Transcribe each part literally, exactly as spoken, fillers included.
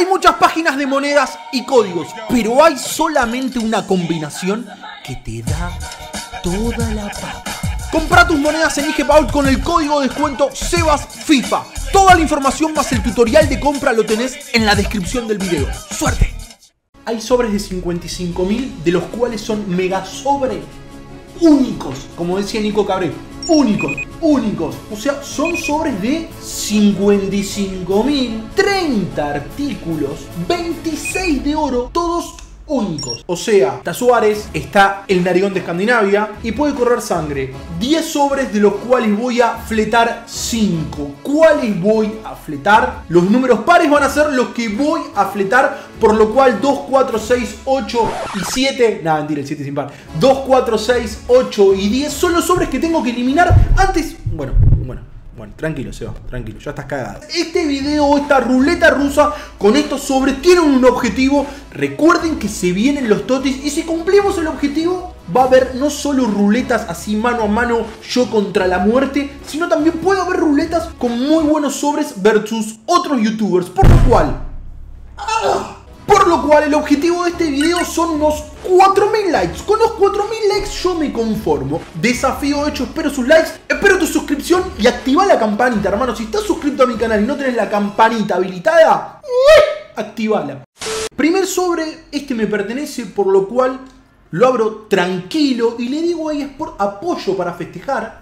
Hay muchas páginas de monedas y códigos, pero hay solamente una combinación que te da toda la papa. Compra tus monedas en IGPaul con el código de descuento SebasFIFA. Toda la información más el tutorial de compra lo tenés en la descripción del video. ¡Suerte! Hay sobres de cincuenta y cinco mil, de los cuales son mega sobres únicos, como decía Nico Cabré. Únicos, únicos. O sea, son sobres de cincuenta y cinco mil, treinta artículos, veintiséis de oro, todos únicos. O sea, está Suárez, está el Narigón de Escandinavia y puede correr sangre. diez sobres de los cuales voy a fletar cinco. ¿Cuáles voy a fletar? Los números pares van a ser los que voy a fletar, por lo cual dos, cuatro, seis, ocho y siete... Nada, mentira, el siete es impar. dos, cuatro, seis, ocho y diez son los sobres que tengo que eliminar antes... Bueno, bueno. Bueno, tranquilo, Seba, tranquilo, ya estás cagado. Este video, esta ruleta rusa con estos sobres tienen un objetivo. Recuerden que se vienen los totis y si cumplimos el objetivo va a haber no solo ruletas así mano a mano yo contra la muerte, sino también puede haber ruletas con muy buenos sobres versus otros youtubers. Por lo cual... ¡ah! Por lo cual el objetivo de este video son unos cuatro mil likes. Con los cuatro mil likes yo me conformo. Desafío hecho, espero sus likes, espero tu suscripción y activa la campanita, hermano. Si estás suscrito a mi canal y no tenés la campanita habilitada, activala. Primer sobre, este me pertenece, por lo cual lo abro tranquilo y le digo a eSport apoyo para festejar.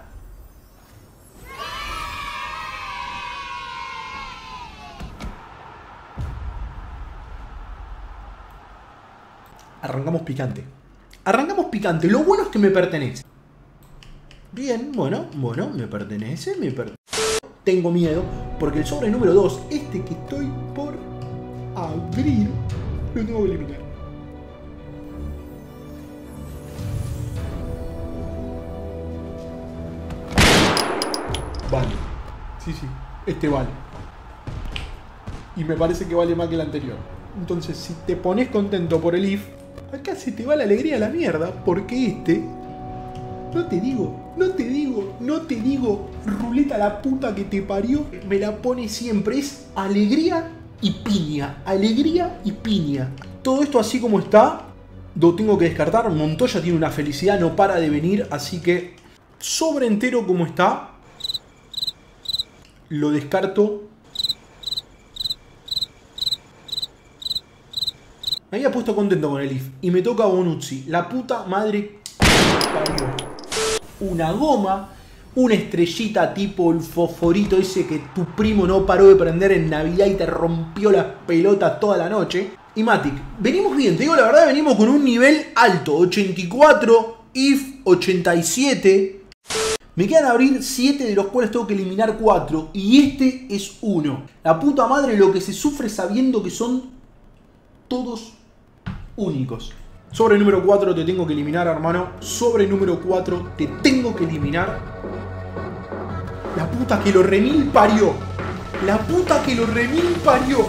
Arrancamos picante. Arrancamos picante. Lo bueno es que me pertenece. Bien, bueno, bueno, me pertenece, me pertenece. Tengo miedo porque el sobre número dos, este que estoy por abrir, lo tengo que eliminar. Vale. Sí, sí, este vale. Y me parece que vale más que el anterior. Entonces, si te pones contento por el I F, acá se te va la alegría a la mierda, porque este, no te digo, no te digo, no te digo, ruleta la puta que te parió, me la pone siempre, es alegría y piña, alegría y piña. Todo esto así como está, lo tengo que descartar. Montoya tiene una felicidad, no para de venir, así que sobre entero como está, lo descarto. Me había puesto contento con el I F y me toca Bonucci. La puta madre parió. Una goma, una estrellita tipo el fosforito ese que tu primo no paró de prender en Navidad y te rompió las pelotas toda la noche. Y Matic, venimos bien, te digo la verdad, venimos con un nivel alto. ochenta y cuatro, I F ochenta y siete. Me quedan a abrir siete, de los cuales tengo que eliminar cuatro. Y este es uno. La puta madre, lo que se sufre sabiendo que son todos únicos. Sobre número cuatro te tengo que eliminar, hermano. Sobre número cuatro te tengo que eliminar. La puta que lo remil parió. La puta que lo remil parió.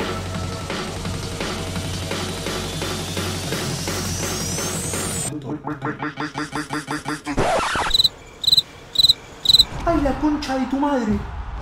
Ay, la concha de tu madre.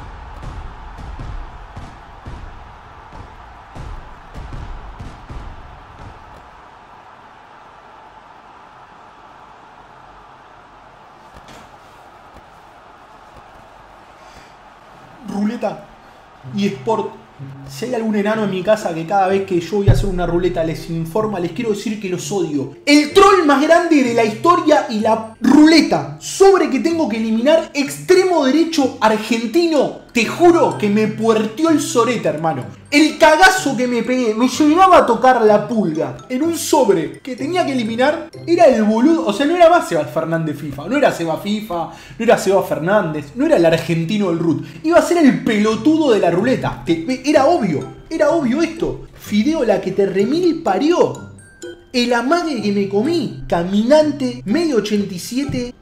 Ruleta y eSport. Si hay algún enano en mi casa que cada vez que yo voy a hacer una ruleta les informa, les quiero decir que los odio. El troll más grande de la historia y la ruleta. Sobre que tengo que eliminar, extremo derecho argentino. Te juro que me puerteó el sorete, hermano. El cagazo que me pegué, me llegaba a tocar la pulga. En un sobre que tenía que eliminar, era el boludo. O sea, no era más Seba Fernández FIFA. No era Seba FIFA, no era Seba Fernández, no era el argentino del root. Iba a ser el pelotudo de la ruleta. Que era obvio, era obvio esto. Fideo, la que te remil parió. El amague que me comí. Caminante, medio ochenta y siete.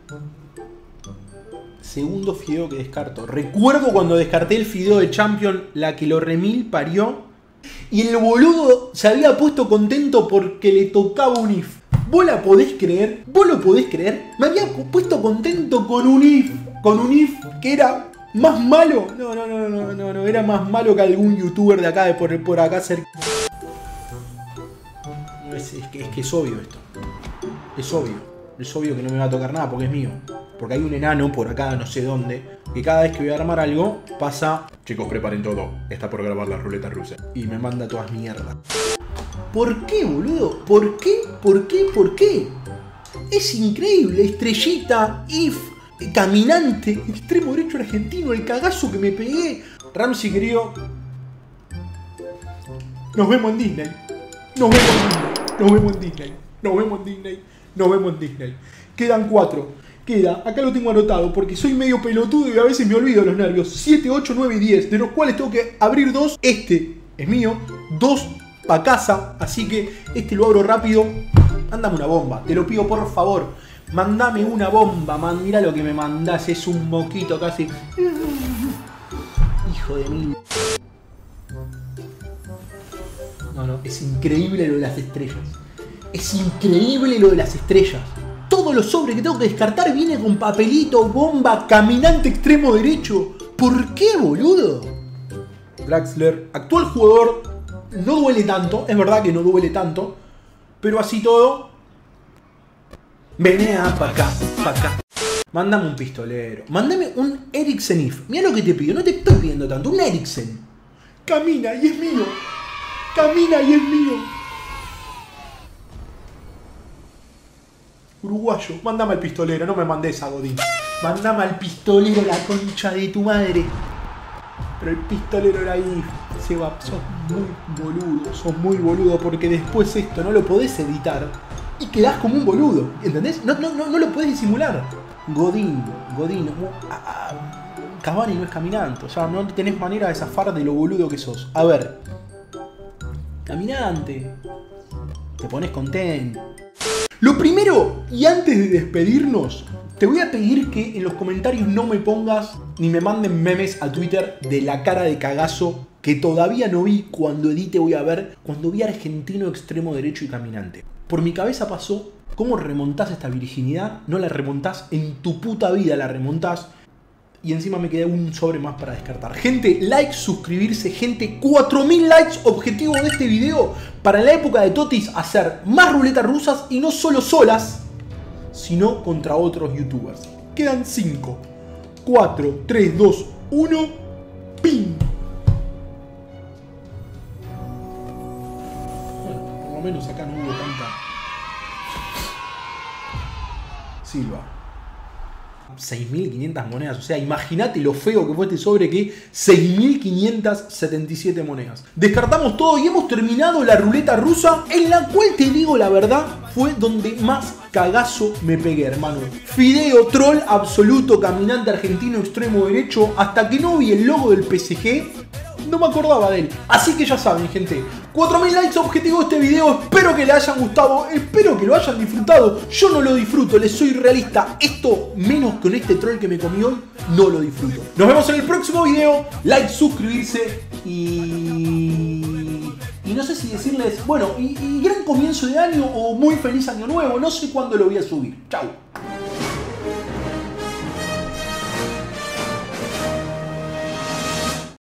Segundo fideo que descarto. Recuerdo cuando descarté el fideo de Champion, la que lo remil parió. Y el boludo se había puesto contento porque le tocaba un I F. ¿Vos la podés creer? ¿Vos lo podés creer? Me había puesto contento con un I F. Con un I F que era más malo. No, no, no, no, no, no. Era más malo que algún youtuber de acá, de por, por acá cerca. es, es, que, es que es obvio esto. Es obvio. Es obvio que no me va a tocar nada porque es mío. Porque hay un enano por acá, no sé dónde, que cada vez que voy a armar algo, pasa... Chicos, preparen todo. Está por grabar la ruleta rusa. Y me manda todas mierdas. ¿Por qué, boludo? ¿Por qué? ¿Por qué? ¿Por qué? Es increíble. Estrellita, if, caminante, extremo derecho argentino, el cagazo que me pegué. Ramsey, querido. Nos vemos en Disney. Nos vemos en Disney. Nos vemos en Disney. Nos vemos en Disney. Nos vemos en Disney. Quedan cuatro. Queda, acá lo tengo anotado porque soy medio pelotudo y a veces me olvido los nervios. siete, ocho, nueve y diez. De los cuales tengo que abrir dos. Este es mío. Dos para casa. Así que este lo abro rápido. Mándame una bomba. Te lo pido por favor. Mándame una bomba. Man, mirá lo que me mandás. Es un moquito casi. Hijo de mil. No, no. Es increíble lo de las estrellas. Es increíble lo de las estrellas. Todos los sobres que tengo que descartar vienen con papelito, bomba, caminante extremo derecho. ¿Por qué, boludo? Draxler, actual jugador, no duele tanto. Es verdad que no duele tanto. Pero así todo... Venea pa' acá, pa' acá. Mándame un pistolero. Mándame un Eriksen If. Mira lo que te pido, no te estoy pidiendo tanto. Un Eriksen. Camina y es mío. Camina y es mío. Uruguayo, mándame al pistolero, no me mandes a Godín. Mándame al pistolero, la concha de tu madre. Pero el pistolero era ahí. Seba, sos muy boludo, sos muy boludo porque después esto no lo podés editar y quedás como un boludo, ¿entendés? No, no, no, no lo podés disimular. Godín, Godín, ah, ah, Cavani no es caminante, o sea, no tenés manera de zafar de lo boludo que sos. A ver, caminante, te pones contento. Lo primero, y antes de despedirnos, te voy a pedir que en los comentarios no me pongas ni me manden memes a Twitter de la cara de cagazo que todavía no vi. Cuando edite voy a ver, cuando vi a Argentino extremo derecho y caminante. Por mi cabeza pasó, ¿cómo remontás esta virginidad? No la remontás, en tu puta vida la remontás. Y encima me quedé un sobre más para descartar. Gente, like, suscribirse. Gente, cuatro mil likes objetivo de este video para en la época de Totis hacer más ruletas rusas y no solo solas, sino contra otros youtubers. Quedan cinco, cuatro, tres, dos, uno, ¡pim! Bueno, por lo menos acá no hubo tanta... Silva. seis mil quinientas monedas, o sea, imagínate lo feo que fue este sobre, que seis mil quinientas setenta y siete monedas. Descartamos todo y hemos terminado la ruleta rusa, en la cual, te digo la verdad, fue donde más cagazo me pegué, hermano. Fideo troll absoluto, caminante argentino extremo derecho, hasta que no vi el logo del P S G, no me acordaba de él. Así que ya saben, gente, cuatro mil likes objetivo de este video. Espero que les hayan gustado, espero que lo hayan disfrutado. Yo no lo disfruto, les soy realista. Esto, menos con este troll que me comí hoy, no lo disfruto. Nos vemos en el próximo video. Like, suscribirse y... Y no sé si decirles, bueno, y, y gran comienzo de año o muy feliz año nuevo. No sé cuándo lo voy a subir. Chau.